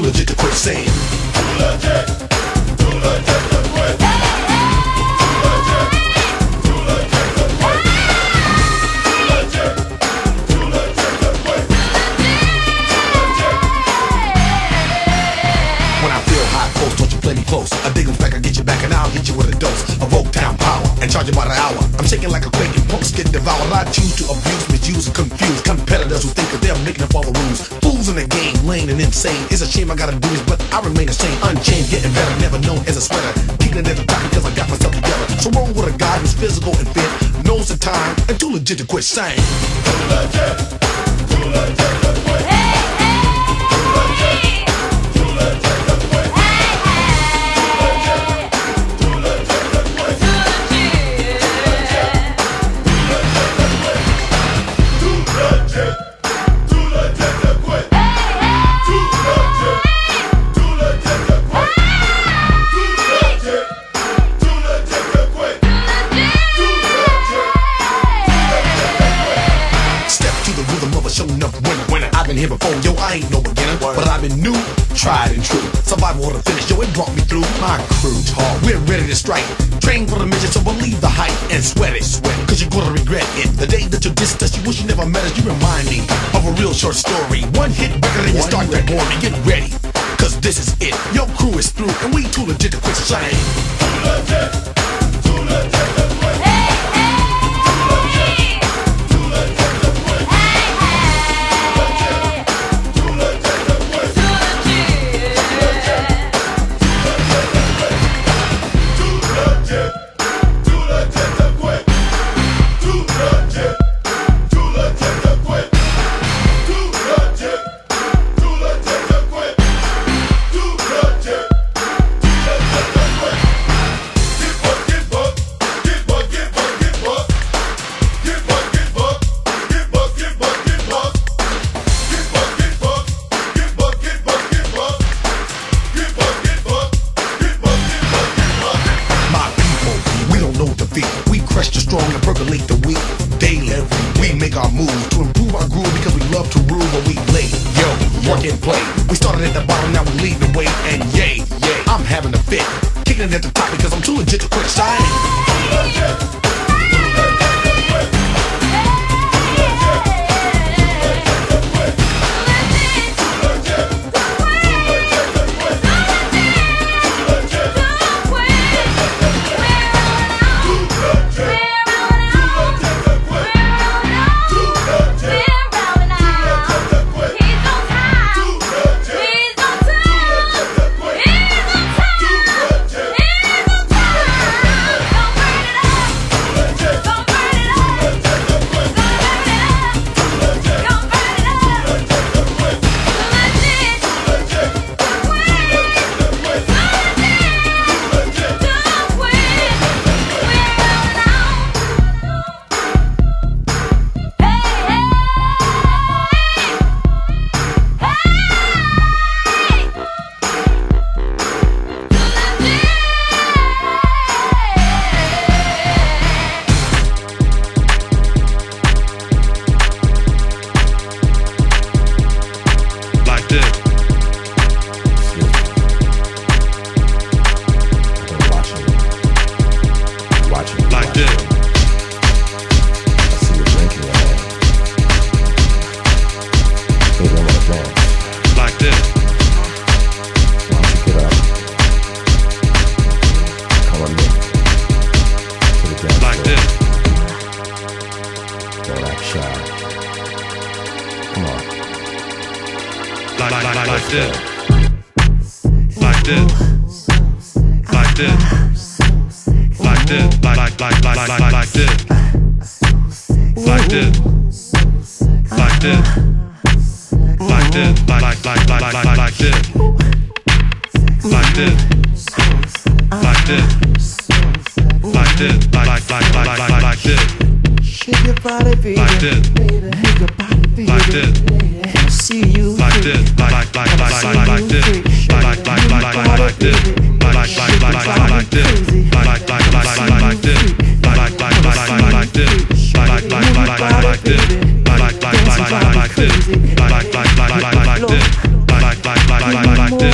legit to quit saying. Too legit to quit. When I feel hot, folks, don't you play me close. I dig 'em back, I get you back, and I'll hit you with a dose of Oak Town power and charge you by the hour. I'm shaking like a quake and punks get devoured. I choose to abuse, misuse, and confuse competitors who think that they're making up all the rules. Fools in the game, lame and insane. It's a shame I gotta do this, but I remain the same. Unchained, getting better, never known as a sweater. Keeping it at the top because I got myself together. So roll with a guy who's physical and fit, knows the time, and too legit to quit saying. Too legit to quit. Showing up winner. I've been here before, yo, I ain't no beginner, but I've been new, tried and true. Survival of the finish, yo, it brought me through. My crew tall, we're ready to strike. Train for the mission, so believe the hype and sweat it, cause you're gonna regret it. The day that you dissed us, you wish you never met us. You remind me of a real short story. One hit record and you start to bore me. Get ready, cause this is it. Your crew is through, and we too legit to quit saying. Too legit to quit. We crush the strong and percolate the weak daily. We make our moves to improve our groove because we love to rule when we late. Yo, work and play. We started at the bottom, now we lead the way. And yay, I'm having a fit. Kicking it at the top because I'm too legit to quit signing. Like this, like this, like this, like this, like this, like this, like this, like this, like this, like this, like this, like this. Shake your body, baby. Like this. Make your body, baby. Like this. See you. Like this. Like this. Like this. Like this. Like this. Like this. Like this. Like this. Like this. Like this.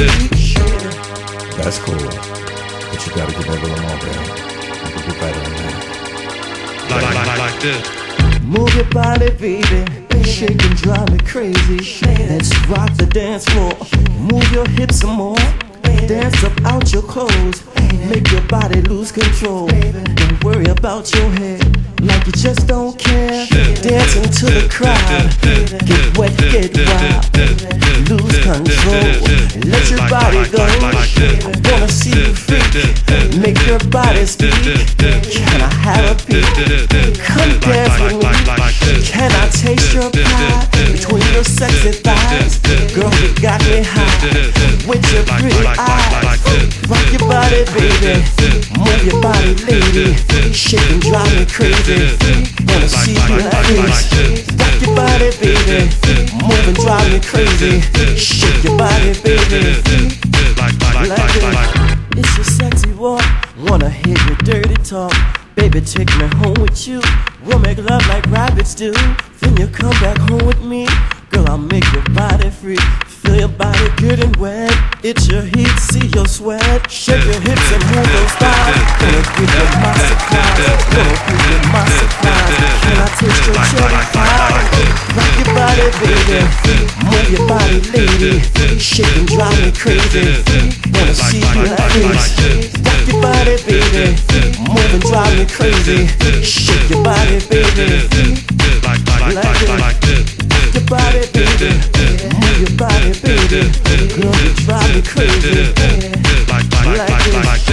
freak. That's cool. But you gotta get that little more, baby. You can do better than that. Like this. Move your body, baby. Shake and drive me crazy. Let's rock the dance floor. Move your hips some more. Dance up out your clothes. Make your body lose control. Don't worry about your head, like you just don't care. Dancing to the crowd. Get wet, get wild. Lose control. Let your body go. I wanna see you freak. Make your body speak. Can I have a peek? Come dance with me. Can I taste your pie between your sexy thighs? Girl, you got me high with your pretty eyes. Rock your body, baby. Move your body, lady. Shake and drive me crazy. Wanna see you like this. Rock your body, baby. Move and drive me crazy. Shake your body, baby. Like this. It's your sexy walk. Wanna hear your dirty talk. Baby, take me home with you. We'll make love like rabbits do. Then you come back home with me. Girl, I'll make your body free. Feel your body getting wet. It's your heat, see your sweat. Shake your hips and move those thighs. Gonna give you my surprise. Gonna give you my surprise. Can I taste your cherry pie? Rock your body, baby. Move your body, lady. Shake and drive me crazy. Wanna see you like this. Rock your body, baby. Move and drive me crazy. Shake your body, baby. Like this. Rock your body, baby. Move your body, baby. Girl, you drive me crazy. Like this. Like your eyes,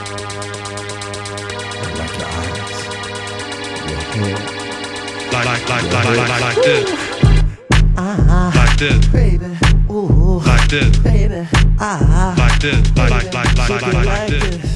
your head. Like this. Like this. Baby, ooh, Like this. baby, Like this. Like this. like this.